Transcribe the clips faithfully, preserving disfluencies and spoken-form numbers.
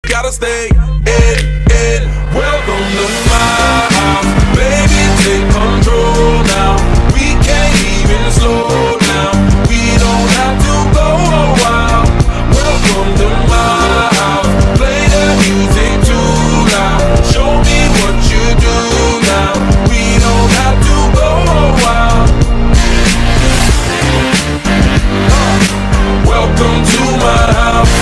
Gotta stay in, in. Welcome to my house. Baby, take control now. We can't even slow down. We don't have to go a while. Welcome to my house. Play the music too loud. Show me what you do now. We don't have to go a while. Uh, welcome to my house.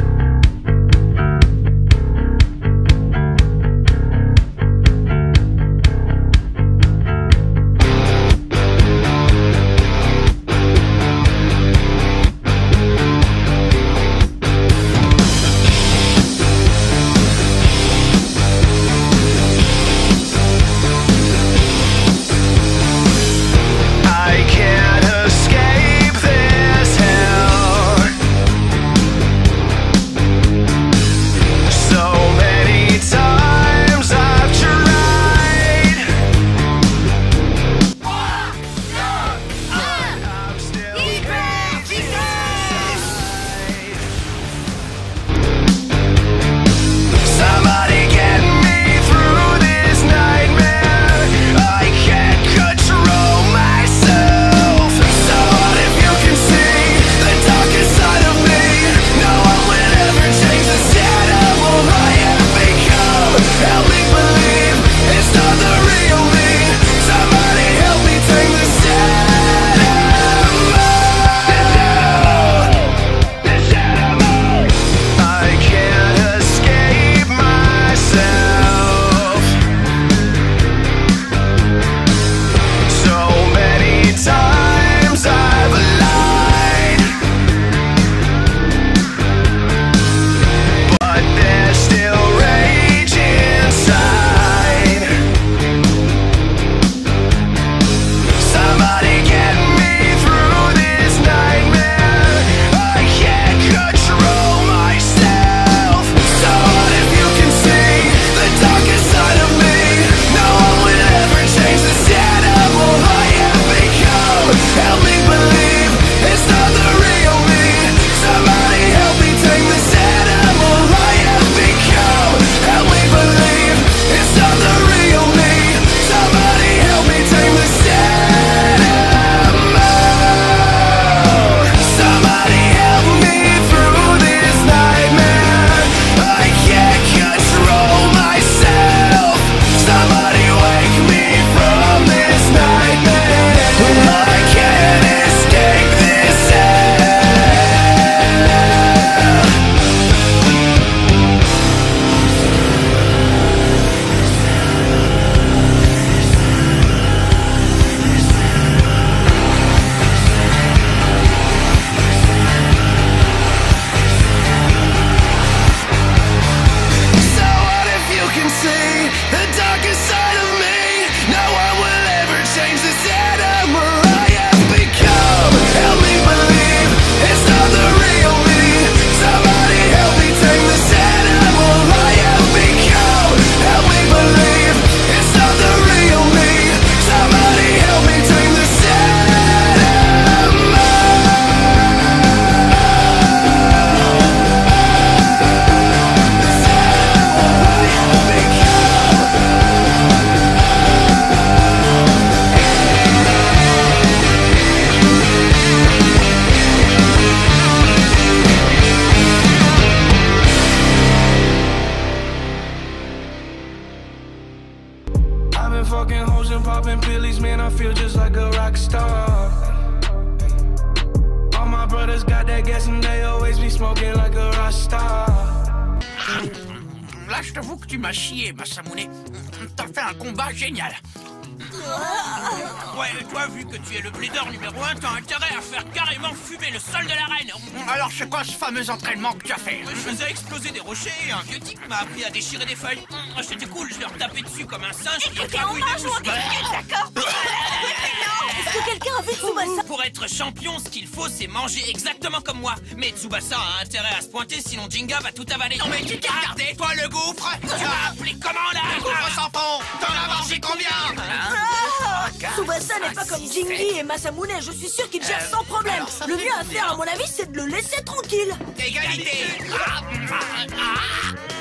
Fucking hoes and popping pillies, man, I feel just like a rock star. All my brothers got that gas and they always be smoking like a rock star. Là, je t'avoue que tu m'as chié, Masamune. T'as fait un combat génial. Ouais, toi, vu que tu es le bleeder numéro un, t'as intérêt à faire carrément fumer le sol de l'arène. Alors, c'est quoi ce fameux entraînement que tu as fait? Je faisais exploser des rochers et un vieux type m'a appris à déchirer des feuilles. C'était cool, je leur tapais dessus comme un singe. Écoutez, on mange ou on discute, d'accord? Est-ce que quelqu'un a vu Tsubasa? Pour être champion, ce qu'il faut, c'est manger exactement comme moi. Mais Tsubasa a intérêt à se pointer, sinon Jinga va tout avaler. Non mais tu t'es regardé, toi le gouffre? Tu as appelé comment là? Le gouffre sans fond. T'en as mangé combien? Ah, Tsubasa n'est pas comme Jingi et Masamune, je suis sûr qu'il gère sans problème. Le mieux à faire, à mon avis, c'est de le laisser tranquille. Égalité. Ah, ah, ah.